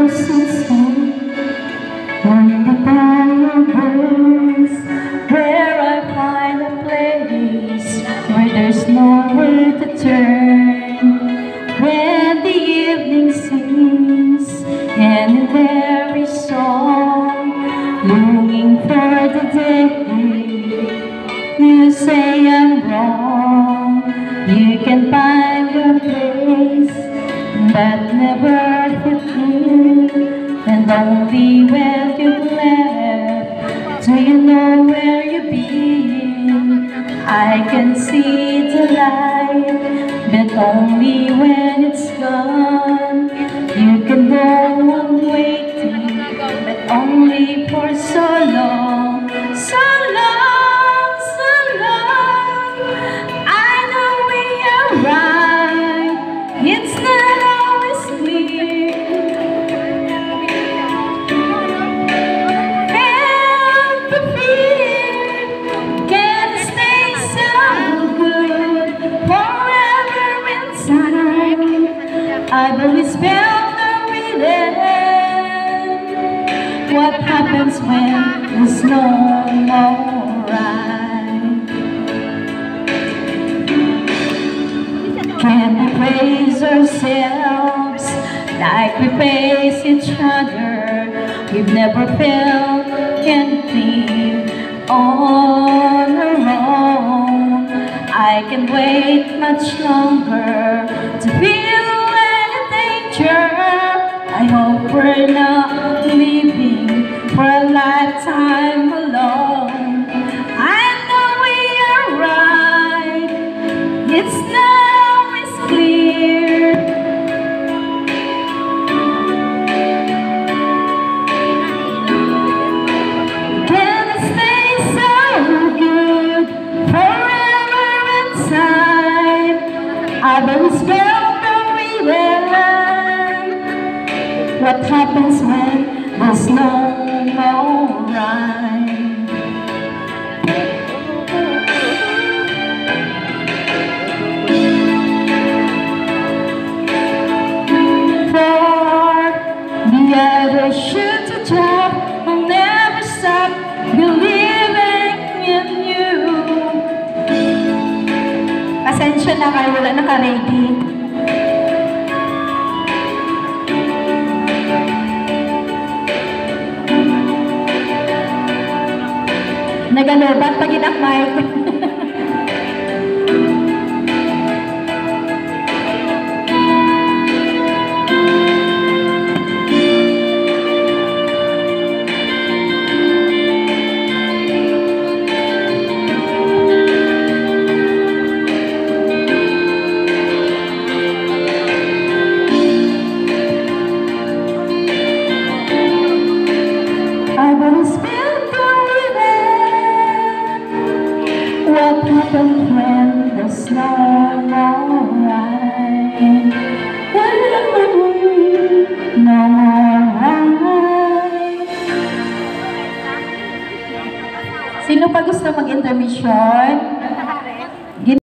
since home, when the fire burns, where I find a place where there's nowhere to turn. When the evening sings and in every song, longing for the day you say I'm wrong, you can find your place, but never hit me. And only when you've left do you know where you've been. I can see the light, but only when it's gone. You can go on waiting, but only for so long, so long, so long. I know we are right, it's not always clear. And the fear can stay so good forever inside. I've always felt the rhythm. What happens when there's no more right? Can we praise ourselves like we praise each other? We've never felt anything on our own. I can't wait much longer to feel any danger. I hope we're not living for a lifetime alone. I know we are right, it's not always clear. Can it stay so good forever inside? I've always felt the rhythm. What happens when there's no more right? For the other should to drop, I'll never stop believing in you. Pasensya na kayo, wala naka-ready. Nagalobat pag inak mic. I've always felt the rhythm. What happens when there's no more right? No more right. Sino pa gusto mag-intermission?